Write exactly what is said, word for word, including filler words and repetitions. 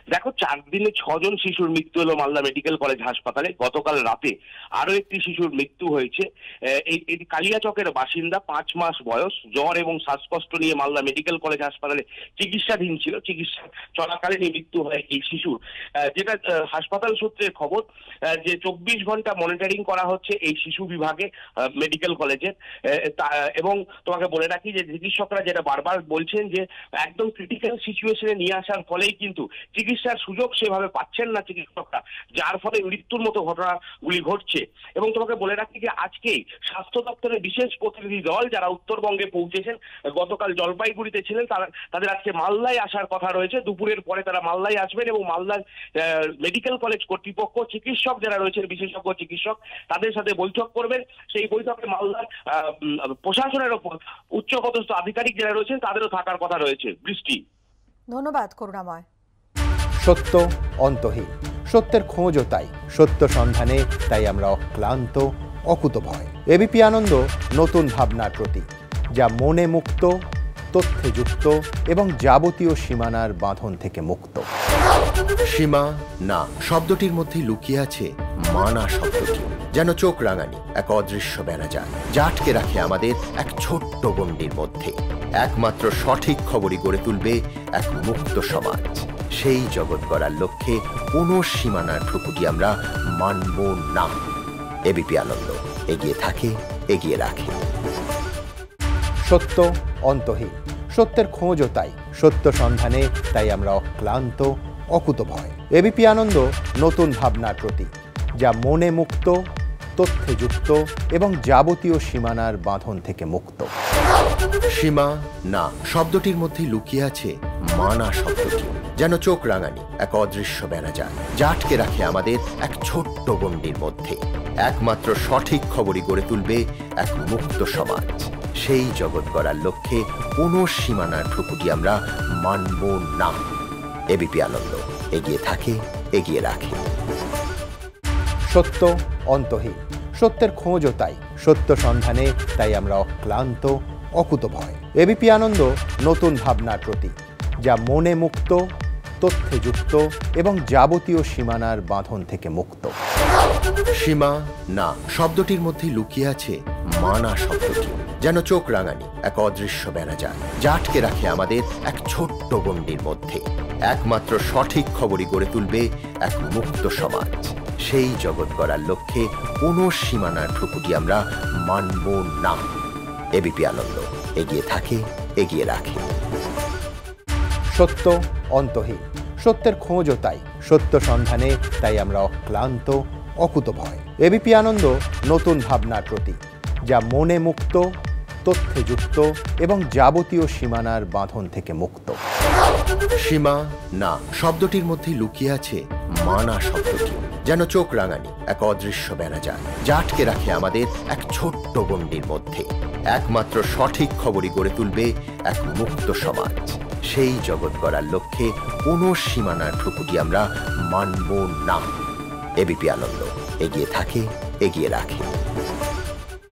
দেখো, চার দিনে ছজন শিশুর মৃত্যু হলো মালদা মেডিকেল কলেজ হাসপাতালে। গতকাল রাতে আরো একটি শিশুর মৃত্যু হয়েছে। এই কালিয়াচকের বাসিন্দা, পাঁচ মাস বয়স, জ্বর এবং শ্বাসকষ্ট নিয়ে মালদা মেডিকেল কলেজ হাসপাতালে চিকিৎসাধীন ছিল। চিকিৎসা চলাকালীন মৃত্যু হয় এই শিশুর। যেটা হাসপাতাল সূত্রের খবর, যে চব্বিশ ঘন্টা মনিটরিং করা হচ্ছে এই শিশু বিভাগে মেডিকেল কলেজে। এবং তোমাকে বলে রাখি যে চিকিৎসকরা যেটা বারবার বলছেন যে একদম ক্রিটিক্যাল সিচুয়েশনে নিয়ে আসার ফলেই কিন্তু চিকিৎসার সুযোগ সেভাবে পাচ্ছেন না চিকিৎসকরা, যার ফলে মৃত্যুর মতো ঘটনাগুলি ঘটছে। এবং তোমাকে বলে রাখি যে আজকেই স্বাস্থ্য দপ্তরের বিশেষ প্রতিনিধি দল যারা উত্তরবঙ্গে পৌঁছেছেন, গতকাল জলপাইগুড়িতে ছিলেন, তারা তাদের আজকে মালদায় আসার কথা রয়েছে। দুপুরের পরে তারা মালদায় আসবেন এবং মালদার মেডিকেল কলেজ কর্তৃপক্ষ, চিকিৎসক যারা রয়েছেন, বিশেষজ্ঞ চিকিৎসক, তাদের সাথে বৈঠক করবেন। সেই বৈঠকে মালদার প্রশাসনের ওপর উচ্চপদস্থ আধিকারিক যারা রয়েছেন তাদেরও থাকার কথা রয়েছে। বৃষ্টি। ধন্যবাদ করুণাময়। সত্য অন্তহীন, সত্যের খোঁজও তাই, সত্য সন্ধানে তাই আমরা অক্লান্ত, অকুতভয়। এবিপি আনন্দ নতুন ভাবনার প্রতীক, যা মনে মুক্ত, তথ্যে যুক্ত এবং যাবতীয় সীমানার বাঁধন থেকে মুক্ত। সীমা না শব্দটির মধ্যে লুকিয়ে আছে মানা শব্দটি, যেন চোখ রাঙানি এক অদৃশ্য বেড়াজাল, যা আটকে রাখে আমাদের এক ছোট্ট গণ্ডির মধ্যে। একমাত্র সঠিক খবরই গড়ে তুলবে এক মুক্ত সমাজ। সেই জগৎ গড়ার লক্ষ্যে কোনো সীমানার ঠুকুটি আমরা মানব না। এবিপি আনন্দ এগিয়ে থাকে, এগিয়ে রাখে। সত্য অন্তহীন, সত্যের খোঁজও তাই, সত্য সন্ধানে তাই আমরা অক্লান্ত, অকুতভয়। এবিপি আনন্দ নতুন ভাবনার প্রতীক, যা মনে মুক্ত, তথ্যে যুক্ত এবং যাবতীয় সীমানার বাঁধন থেকে মুক্ত। সীমা না শব্দটির মধ্যে লুকিয়ে আছে মানা শব্দটি, যেন চোখ রাঙানি এক অদৃশ্য বেড়াজাল, যা আটকে রাখে আমাদের এক ছোট্ট গণ্ডির মধ্যে। একমাত্র সঠিক খবরই গড়ে তুলবে এক মুক্ত সমাজ। সেই জগৎ গড়ার লক্ষ্যে কোনো সীমানার ঠুকুটি আমরা মানব না। এবিপি আনন্দ এগিয়ে থাকে, এগিয়ে রাখে। সত্য অন্তহীন, সত্যের খোঁজও তাই, সত্য সন্ধানে তাই আমরা অক্লান্ত, অকুতভয়। এবিপি আনন্দ নতুন ভাবনার প্রতীক, যা মনে মুক্ত, তথ্যে যুক্ত এবং যাবতীয় সীমানার বাঁধন থেকে মুক্ত। সীমা না শব্দটির মধ্যে লুকিয়ে আছে মানা শব্দটি, যেন চোখ রাঙানি এক অদৃশ্য বেড়াজাল, যা আটকে রাখে আমাদের এক ছোট্ট গণ্ডির মধ্যে। একমাত্র সঠিক খবরই গড়ে তুলবে এক মুক্ত সমাজ। সেই জগৎ গড়ার লক্ষ্যে কোনো সীমানার ঠুকুটি আমরা মানব না। এবিপি আনন্দ এগিয়ে থাকে, এগিয়ে রাখে। সত্য অন্তহীন, সত্যের খোঁজও তাই, সত্য সন্ধানে তাই আমরা অক্লান্ত, অকুতভয়। এবিপি আনন্দ নতুন ভাবনার প্রতীক, যা মনে মুক্ত, তথ্যে যুক্ত এবং যাবতীয় সীমানার বাঁধন থেকে মুক্ত। সীমা না শব্দটির মধ্যে লুকিয়ে আছে মানা শব্দটি, যেন চোখ রাঙানি এক অদৃশ্য বেড়াজাল, যা আটকে রাখে আমাদের এক ছোট্ট গণ্ডির মধ্যে। একমাত্র সঠিক খবরই গড়ে তুলবে এক মুক্ত সমাজ। সেই জগৎ গড়ার লক্ষ্যে কোনো সীমানার ঠুকুটি আমরা মানব না। এবিপি আনন্দ এগিয়ে থাকে, এগিয়ে রাখে।